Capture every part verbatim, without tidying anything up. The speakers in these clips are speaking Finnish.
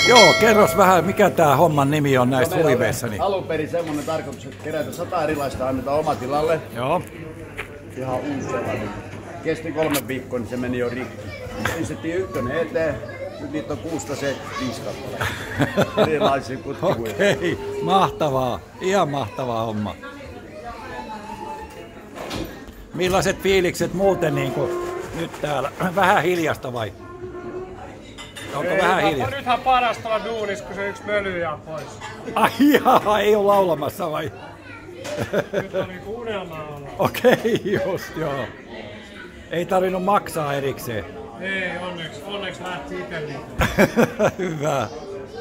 Joo, kerros vähän, mikä tää homman nimi on näissä no, huiveissa. Niin. Alun perin semmonen tarkoitus, että kerätä sata erilaista annetaan omatilalle. Joo. Ihan uusi sellainen. Kesti kolme viikkoa, niin se meni jo rikki. Pistettiin ykkönen eteen. Nyt niitä on kuusta se viisi kappaletta. Erilaisia putkihuiveja. Okei, mahtavaa. Ihan mahtavaa homma. Millaiset fiilikset muuten niin kuin nyt täällä? Vähän hiljasta vai? Onko ei, vähän hiljasta? Nythän parastava duunis, kun se yksi möly jää pois. Ai jaa, ei ole laulamassa vai? Nyt on niinku unelmaa olla. Okei, just joo. Ei tarvinnut maksaa erikseen. Ei, onneksi, onneksi lähti itse. Hyvä.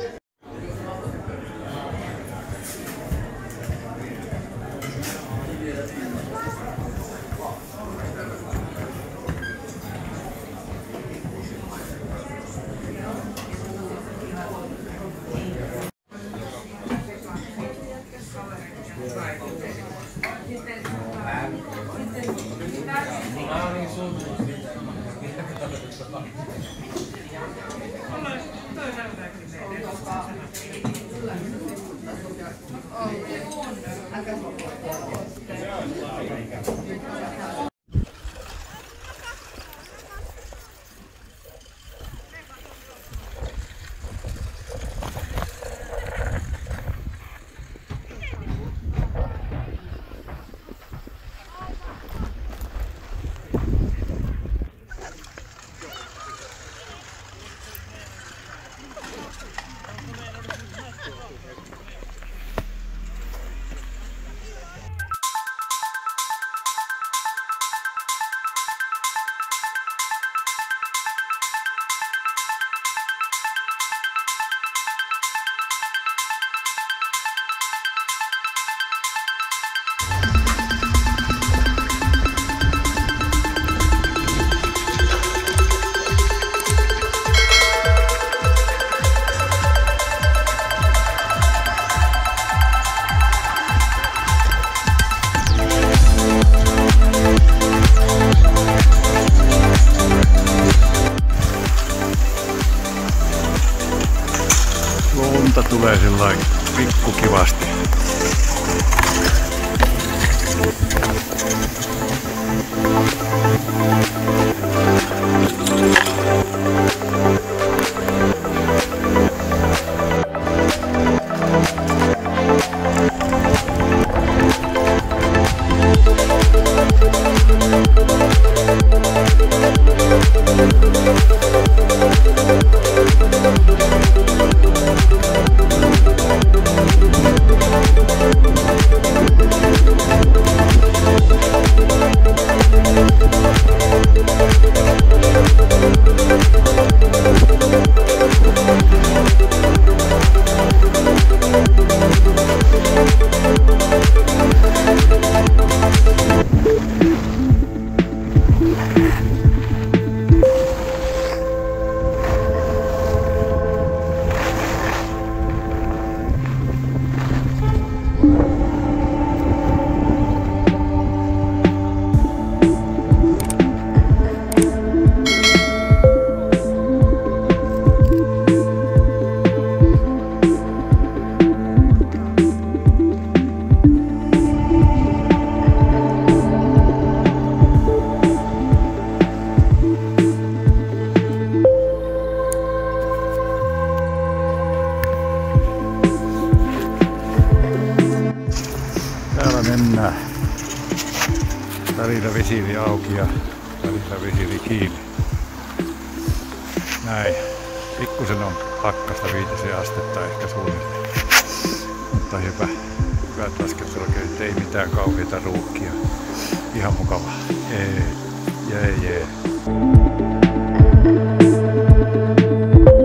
Lunta tulee sillain pikkukivasti. Mennään. Välillä visiiri auki ja välillä visiiri kiinni. Näin. Pikkusen on pakkasta viitisen astetta ehkä suunnilleen. Mutta hyvä. Hyvät laskettelukeet. Ei mitään kauheita ruuhkia. Ihan mukavaa. Jee, jee, jee.